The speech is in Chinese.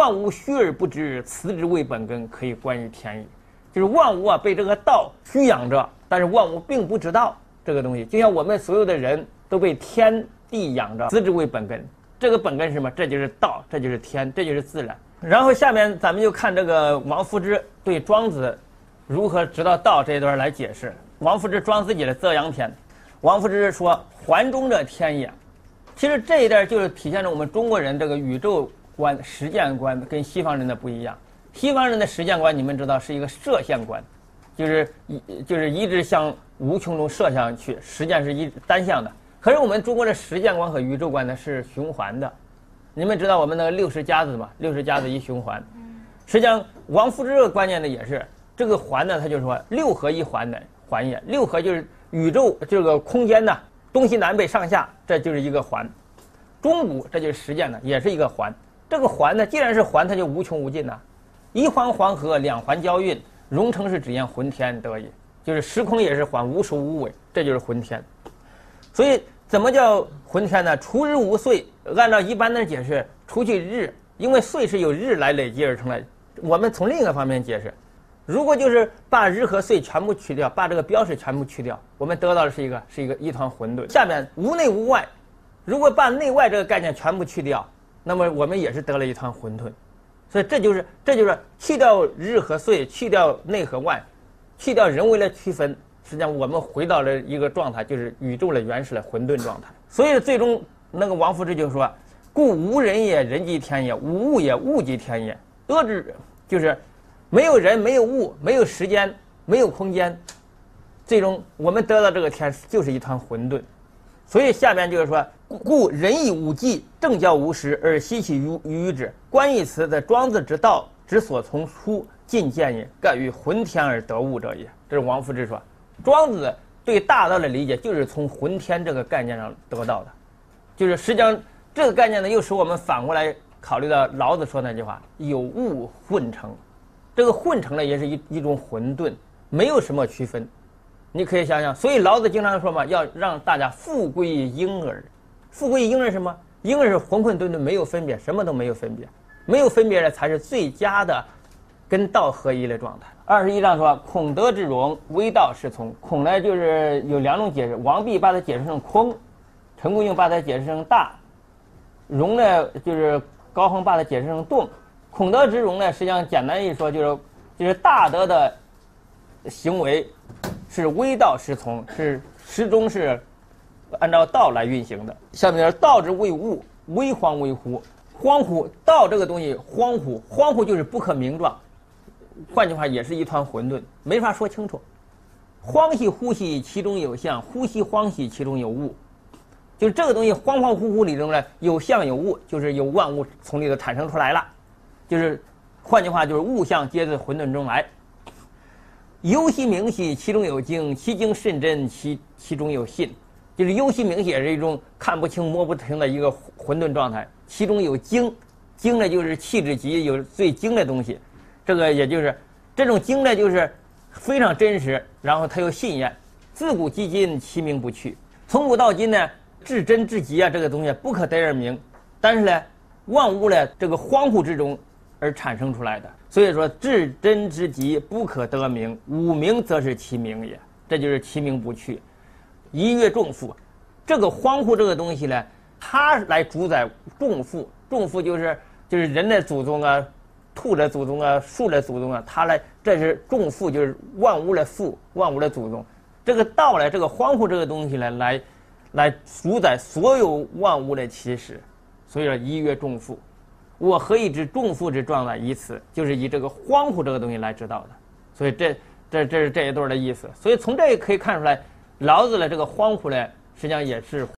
万物虚而不知，此之谓本根，可以观于天也。就是万物啊被这个道虚养着，但是万物并不知道这个东西，就像我们所有的人都被天地养着，此之谓本根。这个本根是什么？这就是道，这就是天，这就是自然。然后下面咱们就看这个王夫之对庄子如何知道道这一段来解释。王夫之庄子己的泽阳篇，王夫之说：“环中者天也。”其实这一段就是体现了我们中国人这个宇宙观、实践观跟西方人的不一样。西方人的实践观，你们知道是一个射线观，就是一直向无穷中射向去，实践是一单向的。可是我们中国的实践观和宇宙观呢是循环的。你们知道我们那个60甲子吗？60甲子一循环。实际上，王夫之这个观念呢也是这个环呢，他就说六合一环的环也。六合就是宇宙这个空间呢，东西南北上下，这就是一个环。中古这就是实践的，也是一个环。这个环呢，既然是环，它就无穷无尽呐。一环黄河，两环交运，荣成是只言浑天得也。就是时空也是环，无首无尾，这就是浑天。所以怎么叫浑天呢？除日无岁，按照一般的解释，除去日，因为岁是由日来累积而成的。我们从另一个方面解释，如果就是把日和岁全部去掉，把这个标识全部去掉，我们得到的是一团混沌。下面无内无外，如果把内外这个概念全部去掉，那么我们也是得了一团混沌。所以这就是去掉日和岁，去掉内和外，去掉人为了区分，实际上我们回到了一个状态，就是宇宙的原始的混沌状态。所以最终那个王夫之就说：“故无人也，人即天也；无物也，物即天也。”得之就是没有人，没有物，没有时间，没有空间，最终我们得到这个天就是一团混沌。所以下面就是说，故人以无迹，正教无实，而希其于之。关于此，在庄子之道之所从出，尽见也，盖于浑天而得物者也。这是王夫之说。庄子对大道的理解就是从浑天这个概念上得到的，就是实际上这个概念呢，又使我们反过来考虑到老子说那句话：有物混成。这个混成呢，也是一种混沌，没有什么区分。你可以想想，所以老子经常说嘛，要让大家复归婴儿。复归婴儿是什么？婴儿是混混沌沌，没有分别，什么都没有分别，没有分别的才是最佳的跟道合一的状态。21章说：“孔德之容，微道是从。”孔呢，就是有两种解释，王弼把它解释成空，陈公用把它解释成大，容呢就是高亨把它解释成动。孔德之容呢，实际上简单一说就是大德的行为是微道是从，是始终是按照道来运行的。下面是道之谓物，微荒为乎？荒乎，道这个东西荒乎，荒乎就是不可名状，换句话也是一团混沌，没法说清楚。荒兮乎兮，其中有象；乎兮荒兮，其中有物。就是这个东西恍恍惚惚里中呢，有象有物，就是有万物从里头产生出来了。就是换句话就是物象皆自混沌中来。幽兮明兮，其中有精；其精甚真，其中有信。就是幽兮明兮也是一种看不清摸不清的一个混沌状态，其中有精，精呢就是气质极有最精的东西，这个也就是这种精呢就是非常真实，然后它有信念。自古及今，其名不去。从古到今呢，至真至极啊，这个东西不可得而名，但是呢，万物呢这个荒乎之中而产生出来的，所以说至真之极不可得名，无名则是其名也。这就是其名不去。一跃众父，这个荒乎这个东西呢，它来主宰众父。众父就是人的祖宗啊，兔的祖宗啊，树的祖宗啊，它来，这是众父，就是万物的父，万物的祖宗。这个道呢，这个荒乎这个东西呢，来主宰所有万物的起始。所以说一跃众父，我何以知众父之状呢？以此，就是以这个荒乎这个东西来知道的。所以这是这一段的意思。所以从这也可以看出来，老子的这个荒乎呢，实际上也是